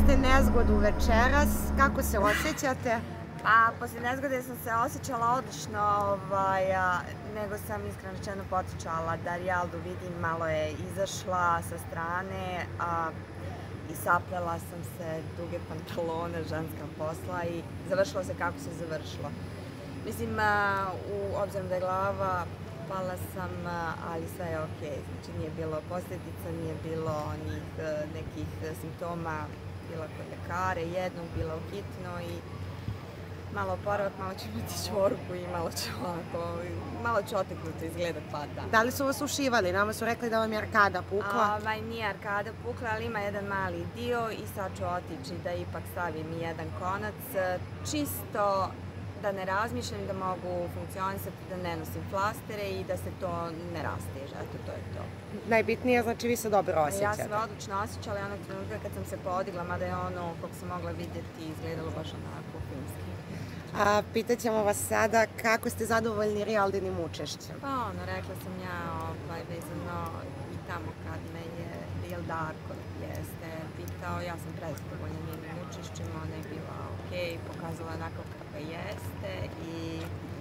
ste nezgodu večeras, kako se osjećate? Pa, poslije nezgode sam se osjećala odlično, nego sam iskreno rečeno potičala da Rijaldu vidim, malo je izašla sa strane i sapljala sam se duge pantalone, ženska posla i završilo se kako se završilo. Mislim, obzirom da je glava, pala sam, ali sve je okej. Znači, nije bilo posljedica, nije bilo onih nekih simptoma. Bila kod ljekare, jednog, bila u hitno i malo oporavak, malo ću imati čvorku i malo ću oteknuto izgledat par dana. Da li su vas ušivali? Nama su rekli da vam je arkada pukla. Nije arkada pukla, ali ima jedan mali dio i sad ću otići da ipak stavim jedan konac. Čisto da ne razmišljam, da mogu funkcionisati, da ne nosim flastere i da se to ne rasteže. Eto, to je to. Najbitnije, znači vi se dobro osjećate. Ja sam odlično osjećala i onog trenutka kad sam se podigla, mada je ono, kako sam mogla vidjeti, izgledalo baš onako filmski. Pitaćemo vas sada kako ste zadovoljni Rijaldinim učešćem? Pa rekla sam ja vezano i tamo kad me je Rijal Darko pitao, ja sam prezadovoljna njenim učešćem, ona je bila okej, pokazala onako kakva jeste i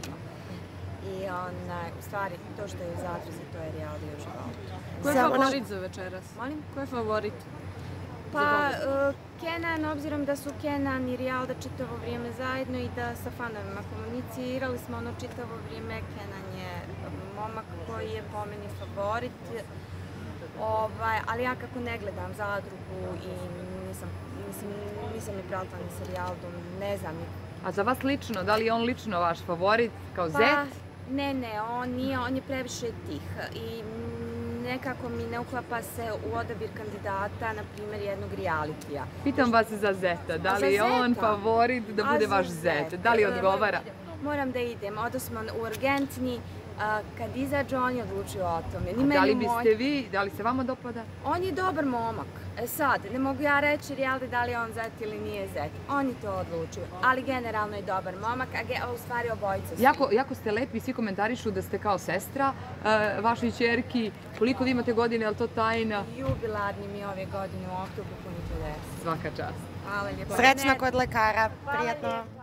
u stvari to što je u zadruzi, to je Rijaldi u životu. Ko je favorit za večeras? Molim? Ko je favorit? Pa, Kenan, obzirom da su Kenan i Rijalda čitavo vrijeme zajedno i da sa fanovima komunicirali smo čitavo vrijeme, Kenan je momak koji je po meni favorit, ali ja kako ne gledam zadrugu i nisam ni pratila ni sa Rijaldom, ne znam. A za vas lično, da li je on lično vaš favorit kao zet? Ne, on nije, on je previše tih i nekako mi ne uklapa se u odabir kandidata, na primjer, jednog realitija. Pitam vas za zeta, da li je on favorit da bude vaš zet? Da li odgovara? Moram da idem, odnosno u Urgentni, kad izađe on je odlučio o tome. Da li biste vi, da li se vama dopada? On je dobar momak. Sad, ne mogu ja reći Rijaldi da li je on zet ili nije zet. On je to odlučio, ali generalno je dobar momak, a u stvari obojica su. Jako ste lepi, svi komentarišu da ste kao sestra vašoj ćerki. Koliko vi imate godine, je li to tajna? Jubilarni mi ove godine u oktobru punite 10. Svaka čast. Hvala lijepo. Srećno kod lekara, prijatno.